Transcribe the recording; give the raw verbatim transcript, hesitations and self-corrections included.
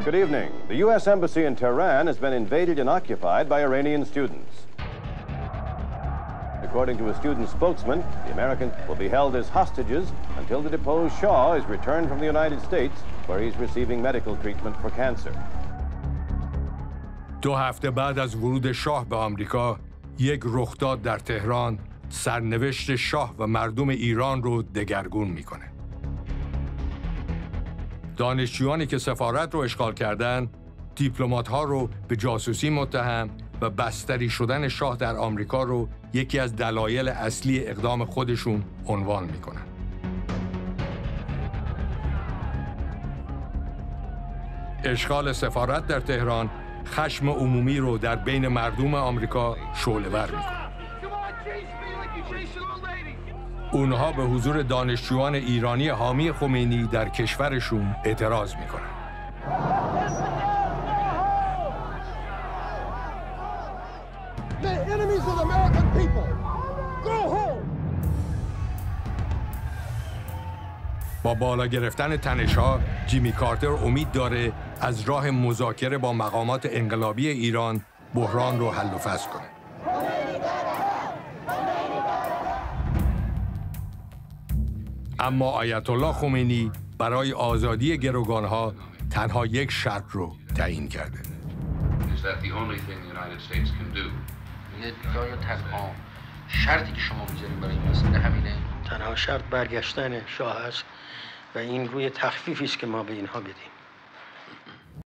Good evening. The U S Embassy in Tehran has been invaded and occupied by Iranian students. According to a student spokesman, the Americans will be held as hostages until the deposed Shah is returned from the United States, where he's receiving medical treatment for cancer. دو هفته بعد از ورود شاه به آمریکا، یک رخداد در تهران سرنوشت شاه و مردم ایران رو دگرگون میکنه. دانشجویانی که سفارت رو اشغال کردن، دیپلمات‌ها رو به جاسوسی متهم و بستری شدن شاه در آمریکا رو یکی از دلایل اصلی اقدام خودشون عنوان میکنن. اشغال سفارت در تهران خشم عمومی رو در بین مردم آمریکا شعله‌ور میکنه. اونها به حضور دانشجویان ایرانی حامی خمینی در کشورشون اعتراض میکنن. با بالا گرفتن تنش‌ها، جیمی کارتر امید داره از راه مذاکره با مقامات انقلابی ایران بحران رو حل و فصل کنه. اما آیت الله خمینی برای آزادی گروگانها تنها یک شرط رو تعیین کرده. آیا تنها شرطی که شما میذارین برای این مسئله همینه؟ تنها شرط برگشتن شاه است و این روی تخفیفی است که ما به اینها بدیم.